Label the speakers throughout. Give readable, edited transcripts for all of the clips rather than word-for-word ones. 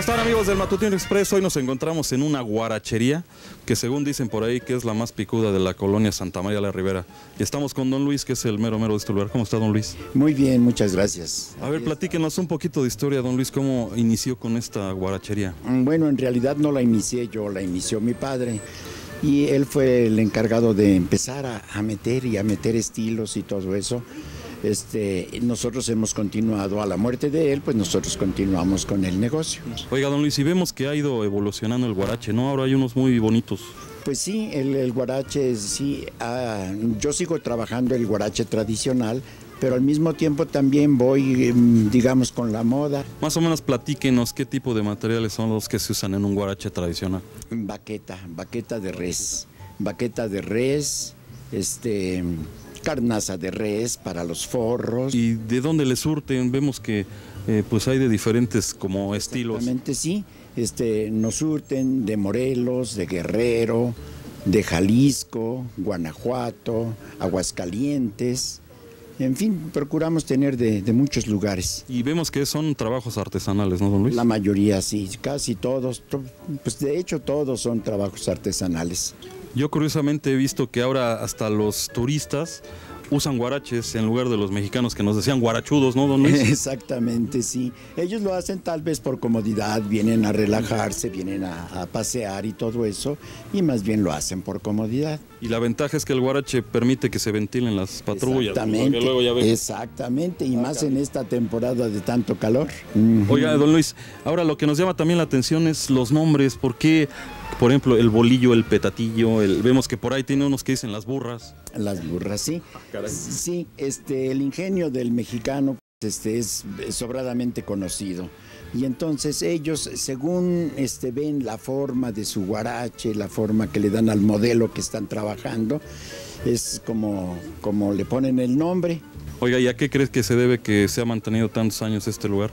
Speaker 1: están, amigos del Matutino Express? Hoy nos encontramos en una guarachería que, según dicen por ahí, que es la más picuda de la colonia Santa María la Ribera. Y estamos con don Luis, que es el mero de este lugar. ¿Cómo está, don Luis?
Speaker 2: Muy bien, muchas gracias.
Speaker 1: A ver, platíquenos un poquito de historia, don Luis. ¿Cómo inició con esta guarachería?
Speaker 2: Bueno, en realidad no la inicié yo, la inició mi padre. Y él fue el encargado de empezar a meter estilos y todo eso. Nosotros hemos continuado a la muerte de él, pues nosotros continuamos con el negocio.
Speaker 1: Oiga, don Luis, y vemos que ha ido evolucionando el guarache, ¿no? Ahora hay unos muy bonitos.
Speaker 2: Pues sí, el guarache, sí, yo sigo trabajando el guarache tradicional, pero al mismo tiempo también voy, digamos, con la moda.
Speaker 1: Más o menos platíquenos qué tipo de materiales son los que se usan en un guarache tradicional.
Speaker 2: Baqueta de res, carnaza de res para los forros.
Speaker 1: ¿Y de dónde le surten? Vemos que pues hay de diferentes como estilos.
Speaker 2: Exactamente, sí. Nos surten de Morelos, de Guerrero, de Jalisco, Guanajuato, Aguascalientes. En fin, procuramos tener de muchos lugares.
Speaker 1: Y vemos que son trabajos artesanales, ¿no, don Luis?
Speaker 2: La mayoría, sí, casi todos. Pues de hecho todos son trabajos artesanales.
Speaker 1: Yo curiosamente he visto que ahora hasta los turistas usan guaraches en lugar de los mexicanos que nos decían guarachudos, ¿no, don Luis?
Speaker 2: Exactamente, sí. Ellos lo hacen tal vez por comodidad, vienen a relajarse, vienen a pasear y todo eso, y más bien lo hacen por comodidad.
Speaker 1: Y la ventaja es que el guarache permite que se ventilen las patrullas.
Speaker 2: Exactamente,
Speaker 1: ¿no? Luego ya ven.
Speaker 2: Exactamente, y más en esta temporada de tanto calor.
Speaker 1: Oiga, don Luis, ahora lo que nos llama también la atención es los nombres. ¿Por qué, por ejemplo, el bolillo, el petatillo, vemos que por ahí tiene unos que dicen las burras?
Speaker 2: Las burras, sí. Sí, el ingenio del mexicano es sobradamente conocido. Y entonces ellos, según ven la forma de su guarache, la forma que le dan al modelo que están trabajando, es como le ponen el nombre.
Speaker 1: Oiga, ¿y a qué crees que se debe que se ha mantenido tantos años este lugar?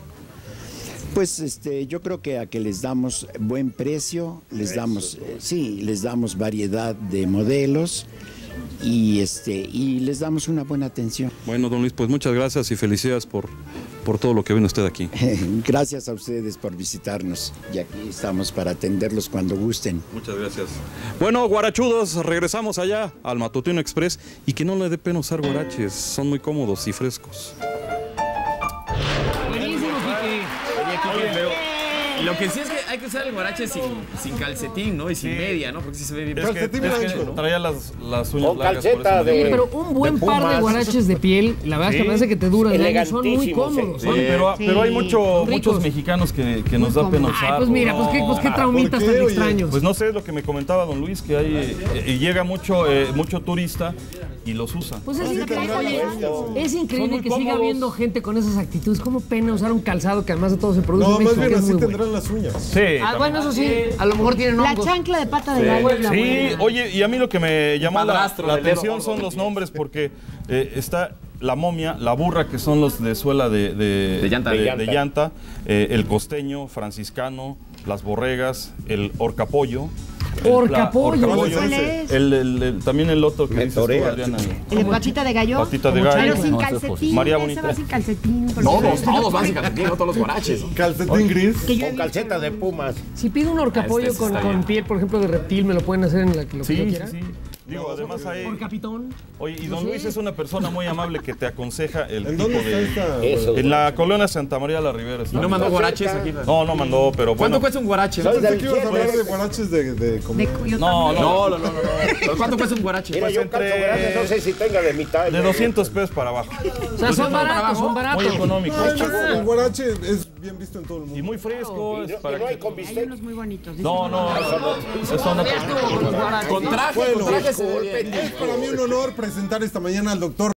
Speaker 2: Pues yo creo que a que les damos buen precio, les damos variedad de modelos y les damos una buena atención.
Speaker 1: Bueno, don Luis, pues muchas gracias y felicidades por todo lo que viene usted aquí.
Speaker 2: Gracias a ustedes por visitarnos y aquí estamos para atenderlos cuando gusten.
Speaker 1: Muchas gracias. Bueno, guarachudos, regresamos allá al Matutino Express y que no le dé pena usar guaraches, son muy cómodos y frescos.
Speaker 3: Buenísimo, Kiki. Pero lo que sí es que hay que usar el guarache sin calcetín, ¿no? Y sin media, ¿no? Porque sí se ve bien.
Speaker 4: Calcetín blanco, ¿no?
Speaker 1: Traía las uñas
Speaker 4: con
Speaker 1: largas.
Speaker 4: calceta
Speaker 3: Oye, pero un buen par de guaraches de piel, la verdad es que me hace que te duran años, son muy cómodos.
Speaker 1: Sí, pero hay muchos mexicanos que nos da pena usar.
Speaker 3: Pues mira, pues qué traumitas tan extraños.
Speaker 1: Pues no sé, es lo que me comentaba don Luis, que hay llega mucho turista y los usa.
Speaker 3: Pues es increíble, oye, es increíble que siga habiendo gente con esas actitudes. ¿Cómo pena usar un calzado que además de todo se produce en México?
Speaker 4: No, más bien así
Speaker 3: muy
Speaker 4: tendrán las uñas.
Speaker 1: Sí.
Speaker 3: Bueno, eso sí, a lo mejor tienen hongos.
Speaker 5: La chancla de pata de gallo es la
Speaker 1: Sí,
Speaker 5: buena.
Speaker 1: oye, y a mí lo que me llamó la atención son los nombres, porque está la momia, la burra, que son los de suela de llanta, el costeño, franciscano, las borregas, el horcapollo.
Speaker 3: Horcapollo.
Speaker 5: ¿Cuál es?
Speaker 1: También el otro que dices tú, Adriana.
Speaker 5: ¿El de patita de gallo?
Speaker 1: Patita de gallo.
Speaker 5: Pero sin calcetín.
Speaker 1: María
Speaker 5: Ese
Speaker 1: Bonita.
Speaker 5: va sin calcetín.
Speaker 6: Todos van sin calcetín, no todos los guaraches.
Speaker 4: Calcetín gris.
Speaker 6: Con calceta de pumas.
Speaker 3: Si pido un horcapollo con piel, por ejemplo, de reptil, ¿me lo pueden hacer en lo que yo quiera?
Speaker 1: Sí. Digo, además hay...
Speaker 3: Horcapitón.
Speaker 1: Oye, y don Luis es una persona muy amable que te aconseja el
Speaker 4: ¿En
Speaker 1: tipo
Speaker 4: dónde
Speaker 1: de...
Speaker 4: está
Speaker 6: Eso.
Speaker 1: En la colonia Santa María la Ribera.
Speaker 6: ¿Y no mandó guaraches aquí?
Speaker 1: No mandó, pero
Speaker 3: ¿Cuánto
Speaker 1: bueno.
Speaker 3: cuesta un guarache?
Speaker 4: Yo pensé que ibas a hablar de guaraches de comer.
Speaker 1: No.
Speaker 3: ¿Pero cuánto cuesta un guarache?
Speaker 6: Mira, yo calzo grande, no sé si tenga de mitad.
Speaker 1: De 200 pesos para abajo.
Speaker 3: O sea, son baratos.
Speaker 1: Muy económico.
Speaker 4: El guarache es bien visto en todo el mundo.
Speaker 1: Y muy fresco.
Speaker 6: Y no hay con
Speaker 5: Hay
Speaker 6: bistec.
Speaker 5: unos muy bonitos.
Speaker 1: No. Eso no.
Speaker 3: Con traje,
Speaker 4: Bueno,
Speaker 3: se vería.
Speaker 4: es para mí un honor presentar esta mañana al doctor